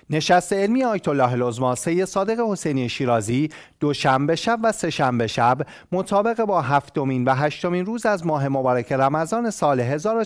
نشست علمی آیت الله العظمی سید صادق حسینی شیرازی دوشنبه شب و سه‌شنبه شب مطابق با هفتمین و هشتمین روز از ماه مبارک رمضان سال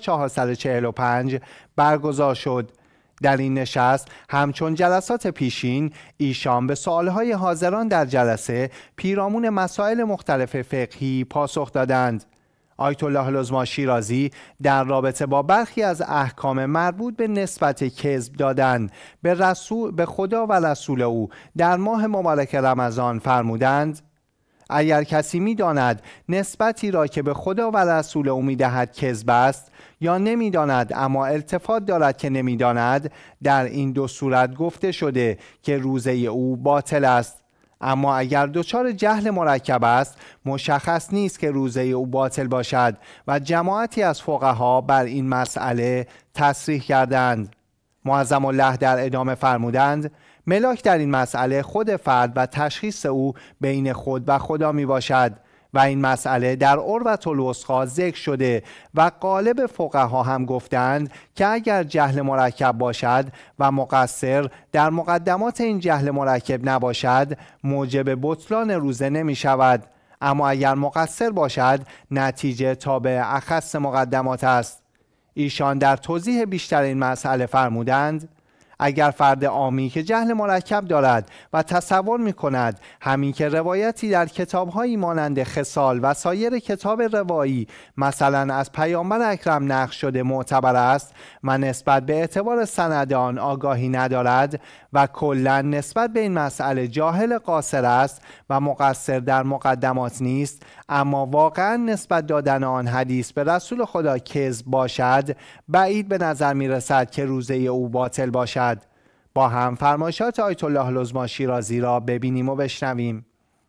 1445 برگزار شد. در این نشست همچون جلسات پیشین ایشان به سوالهای حاضران در جلسه پیرامون مسائل مختلف فقهی پاسخ دادند. آیت الله العظمی شیرازی در رابطه با برخی از احکام مربوط به نسبت کذب دادن به خدا و رسول او در ماه مبارک رمضان فرمودند: اگر کسی می داند نسبتی را که به خدا و رسول او می دهد کذب است یا نمی داند اما التفات دارد که نمی داند، در این دو صورت گفته شده که روزه او باطل است. اما اگر دچار جهل مرکب است مشخص نیست که روزه او باطل باشد و جماعتی از فقها بر این مسئله تصریح کردند. معظم الله در ادامه فرمودند: ملاک در این مسئله خود فرد و تشخیص او بین خود و خدا می باشد و این مسئله در عروة الوثقی ذکر شده و غالب فقها هم گفتند که اگر جهل مرکب باشد و مقصر در مقدمات این جهل مرکب نباشد موجب بطلان روزه نمی شود، اما اگر مقصر باشد نتیجه تابع اخص مقدمات است. ایشان در توضیح بیشتر این مسئله فرمودند: اگر فرد عامی که جهل مرکب دارد و تصور می کند همین که روایتی در کتابهایی مانند خصال و سایر کتاب روایی مثلا از پیامبر اکرم نقل شده معتبر است و نسبت به اعتبار سند آن آگاهی ندارد و کلا نسبت به این مسئله جاهل قاصر است و مقصر در مقدمات نیست، اما واقعا نسبت دادن آن حدیث به رسول خدا کذب باشد، بعید به نظر می رسد که روزه او باطل باشد. با هم فرمایشات آیت الله العظمی شیرازی را ببینیم و بشنویم.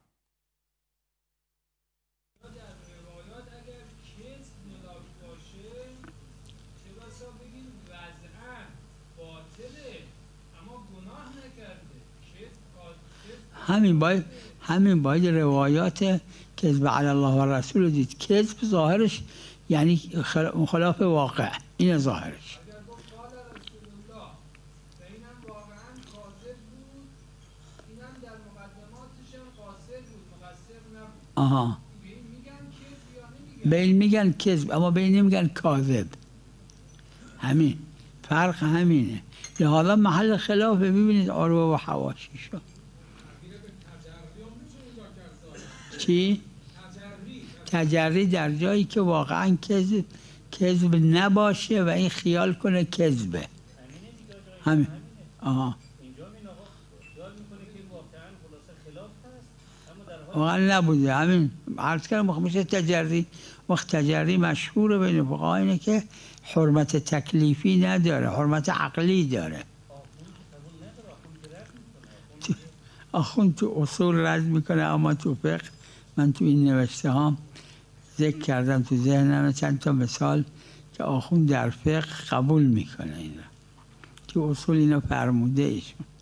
همین باید روایات کذب علی الله و رسول دید. کذب ظاهرش یعنی خلاف واقع، این ظاهرش. آها، به این میگن کذب اما به این نمیگن کاذب. همین فرق همینه. لحالا محل خلاف ببینید عروه و حواشیشو. چی؟ تجری در جایی که واقعا کذب نباشه و این خیال کنه کذبه. همین. آها، واقعا نبوده. همین عرض کردم میشه تجری. وقت تجری مشهور بین فقها اینه که حرمت تکلیفی نداره، حرمت عقلی داره. آخوند تو اصول رد میکنه، اما تو فقه من تو این نوشته ها ذکر کردم تو ذهنم چند تا مثال که آخوند در فقه قبول میکنه. اینا تو اصول اینا فرموده ایشون.